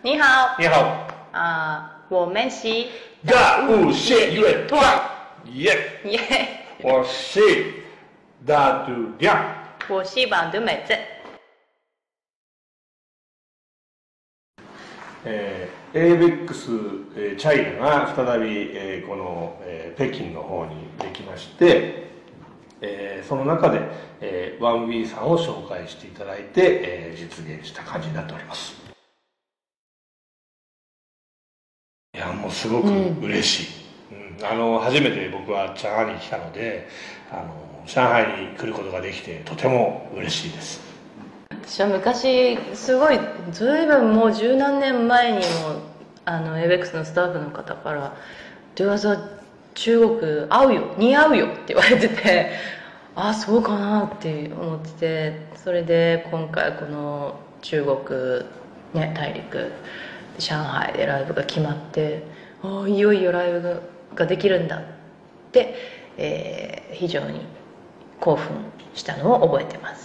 你好， 你好， 我们是大雾线乐团，耶， 耶， 我是大度亮。 我是バンドメツ。 ABEX チャイナが再び、この、北京の方にできまして、その中で、1B さんを紹介していただいて、実現した感じになっております。いや、もうすごく嬉しい。初めて僕は上海に来たので、上海に来ることができてとても嬉しいです。 私は昔すごいずいぶんもう十何年前にもABEX のスタッフの方から「デュアザ中国合うよ似合うよ」って言われてて、ああそうかなって思ってて、それで今回この中国、ね、大陸上海でライブが決まって、ああいよいよライブができるんだって、非常に興奮したのを覚えてます。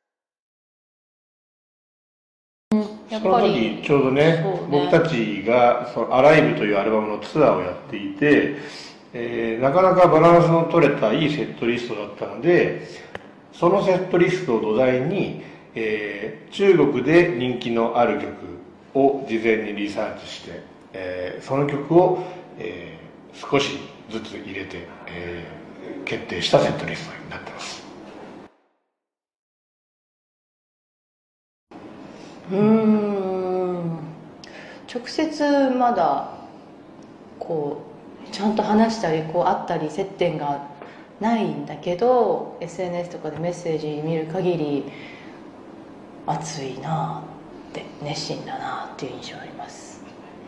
その時ちょうどね、僕たちがそのアライブというアルバムのツアーをやっていて、なかなかバランスの取れたいいセットリストだったので、そのセットリストを土台に、中国で人気のある曲を事前にリサーチして、その曲を、少しずつ入れて、決定したセットリストになってます。 直接まだこうちゃんと話したりこう会ったり接点がないんだけど、 SNS とかでメッセージ見る限り熱いなって熱心だなっていう印象あります。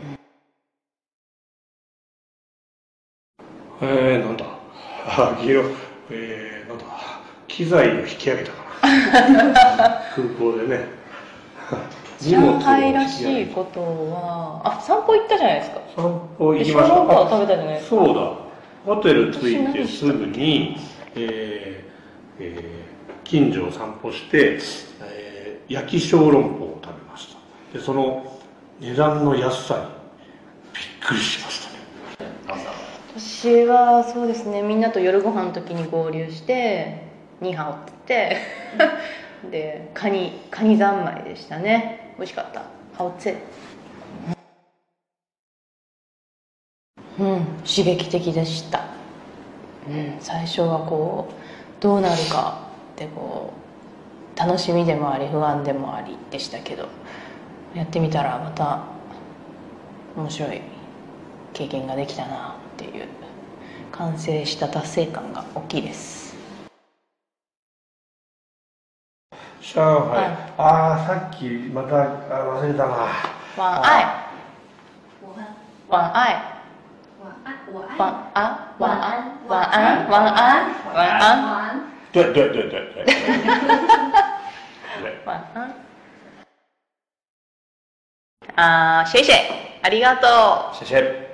なんだなんだ機材を引き上げたかな空港でね上海らしいことは散歩行ったじゃないですか。 散歩行きました。 小籠包食べたじゃないですか。 そうだ、ホテル着いてすぐに、近所を散歩して、焼き小籠包を食べました。でその値段の安さにびっくりしましたね。 私はそうですね、みんなと夜ご飯の時に合流してニーハオって言ってでカニ三昧でしたね。美味しかった。ハオツェ、刺激的でした。最初はこうどうなるかってこう楽しみでもあり不安でもありでしたけど、やってみたらまた面白い経験ができたなっていう、完成した達成感が大きいです。 上海、さっきまた忘れたな。 晚安。晚安。晚安。晚安。晚安。晚安。晚安。 对。 晚安。谢谢，ありがとう。 谢谢。